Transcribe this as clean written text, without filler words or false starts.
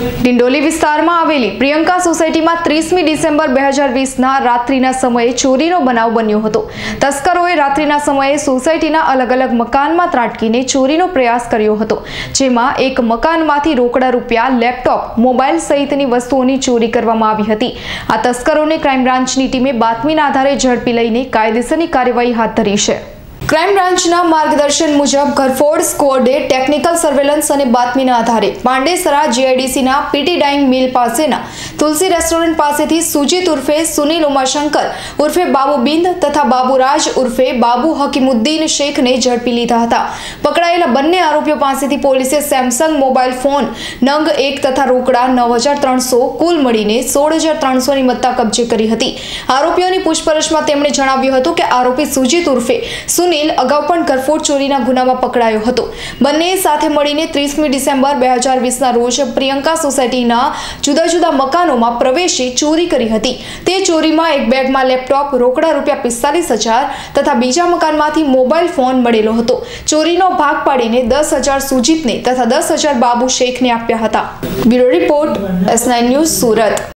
ડિંડોલી વિસ્તારમાં આવેલી પ્રિયંકા સોસાયટીમાં 30મી ડિસેમ્બર 2020ના રાત્રિના સમયે ચોરીનો બનાવ બન્યો હતો। તસ્કરોએ રાત્રિના સમયે સોસાયટીના અલગ-અલગ મકાનમાં ત્રાટકીને ચોરીનો પ્રયાસ કર્યો હતો, જેમાં એક મકાનમાંથી રોકડા રૂપિયા, લેપટોપ, મોબાઈલ સહિતની વસ્તુઓની ચોરી કરવામાં આવી હતી। આ તસ્કરોને ક્રાઇમ બ્રાન્ચની ટીમે બાતમીના આધારે ઝડપી લઈને કાયદેસરની કાર્યવાહી હાથ ધરી છે। ક્રાઇમ બ્રાન્ચના માર્ગદર્શન મુજબ ઘરફોડ સ્ક્વોડે ટેકનિકલ સર્વેલન્સ અને બાતમીના આધારે પાંડેસરા જીઆઈડીસીના પીટી ડાઇંગ મિલ પાસેના તુલસી રેસ્ટોરન્ટ પાસેથી સુજીત ઉર્ફે સુનિલ ઉમાશંકર ઉર્ફે બાબુ બિંદ તથા બાબુરાજ ઉર્ફે બાબુ હકીમુદ્દીન શેખને ઝડપી લીધા હતા। પકડાયેલા બંને આરોપીઓ પાસેથી પોલીસે સેમસંગ મોબાઈલ ફોન નંગ 1 તથા રોકડા 9,300 કુલ મળીને 16,300ની મત્તા કબજે કરી હતી। આરોપીઓની પૂછપરછમાં તેમણે જણાવ્યું હતું કે આરોપી સુજીત ઉર્ફે સુનિલ અગાઉ પણ ઘરફોડ ચોરીના ગુનામાં પકડાયો હતો। બંને સાથે મળીને 30મી ડિસેમ્બર 2020ના રોજ પ્રિયંકા સોસાયટીના જુદા જુદા મકાનોમાં પ્રવેશી ચોરી કરી હતી। તે ચોરીમાં એક બેગમાં લેપટોપ, રોકડા રૂપિયા 45,000 તથા બીજા મકાનમાંથી મોબાઈલ ફોન મળેલો હતો। ચોરીનો ભાગ પાડીને 10,000 સુજીતને તથા 10,000 બાબુ શેખને આપ્યા હતા। Bureau report S9 news Surat.